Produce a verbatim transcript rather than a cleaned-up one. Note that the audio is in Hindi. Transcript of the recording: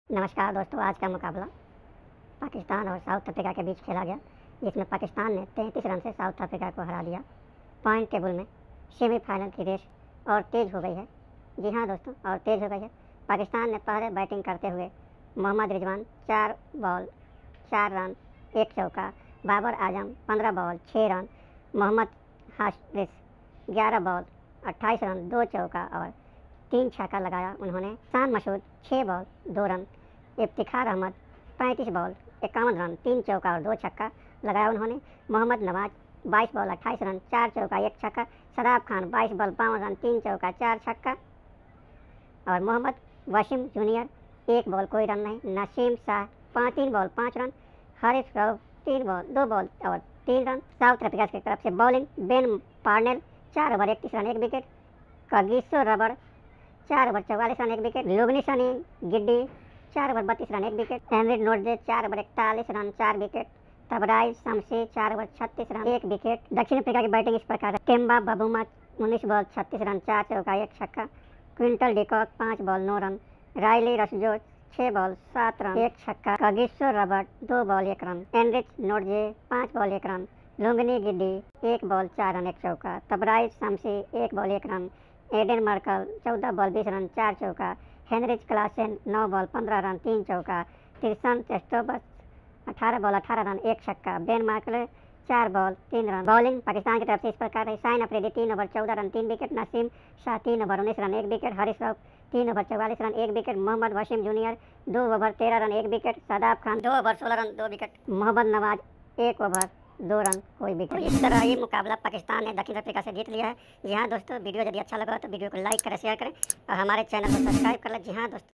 नमस्कार दोस्तों, आज का मुकाबला पाकिस्तान और साउथ अफ्रीका के बीच खेला गया, जिसमें पाकिस्तान ने तैंतीस रन से साउथ अफ्रीका को हरा दिया। पॉइंट टेबल में सेमीफाइनल की रेस और तेज़ हो गई है। जी हाँ दोस्तों, और तेज़ हो गई है। पाकिस्तान ने पहले बैटिंग करते हुए मोहम्मद रिजवान चार बॉल चार रन एक चौका, बाबर आजम पंद्रह बॉल छः रन, मोहम्मद हारिस ग्यारह बॉल अट्ठाईस रन दो चौका और तीन छक्का लगाया उन्होंने। शान मसूद छः बॉल दो रन, इफ्तिखार अहमद पैंतीस बॉल इक्यावन रन तीन चौका और दो छक्का लगाया उन्होंने। मोहम्मद नवाज बाईस बॉल अट्ठाईस रन चार चौका एक छक्का, सदाब खान बाईस बॉल बावन रन तीन चौका चार छक्का और मोहम्मद वसीम जूनियर एक बॉल कोई रन नहीं। नसीम शाह पाँच तीन बॉल पाँच रन, हारिस रऊफ तीन बॉल दो बॉल और तीन रन। साउथ अफ्रीका की तरफ से बॉलिंग बेन पार्नेल चार ओवर इकतीस रन एक विकेट, कगिसो रबर चार ओवर चौवालीस रन एक विकेट, लुगनी सनी गिड्डी चार ओवर बत्तीस रन एक विकेट, हेनरी नोर्जे चार ओवर इकतालीस रन चार विकेट, तबराइज शमसी चार ओवर छत्तीस रन एक विकेट। दक्षिण अफ्रीका की बैटिंग इस प्रकार है। केम्बा बबूमा उन्नीस बॉल छत्तीस रन चार चौका एक छक्का, क्विंटल डिकॉक पाँच बॉल नौ रन, राइली रसजो छः बॉल सात रन एक छक्का, कगिसो रबर्ट दो बॉल एक रन, एनरिच नोर्जे पाँच बॉल एक रन, लुंगनी गिड्डी एक बॉल चार रन एक चौका, तबराइज शमसी एक बॉल एक रन, एडन मर्कल चौदह बॉल बीस रन चार चौका, हेनरिच क्लासेन नौ बॉल पंद्रह रन तीन चौका, तिरसन टेस्टोबस अठारह बॉल अठारह रन एक छक्का, बेन मार्कले चार बॉल तीन रन। बॉलिंग पाकिस्तान की तरफ से इस प्रकार है। साइन अफरीदी तीन ओवर चौदह रन तीन विकेट, नसीम शाह तीन ओवर उन्नीस रन एक विकेट, हारिस रऊफ तीन ओवर चौवालीस रन एक विकेट, मोहम्मद वसीम जूनियर दो ओवर तेरह रन एक विकेट, सदाब खान दो ओवर सोलह रन दो विकेट, मोहम्मद नवाज एक ओवर दो रन कोई विकेट। इस तरह ये मुकाबला पाकिस्तान ने दक्षिण अफ्रीका से जीत लिया है। जी हाँ दोस्तों, वीडियो यदि अच्छा लगा तो वीडियो को लाइक करें शेयर करें और हमारे चैनल को सब्सक्राइब कर लें। जी हाँ दोस्तों।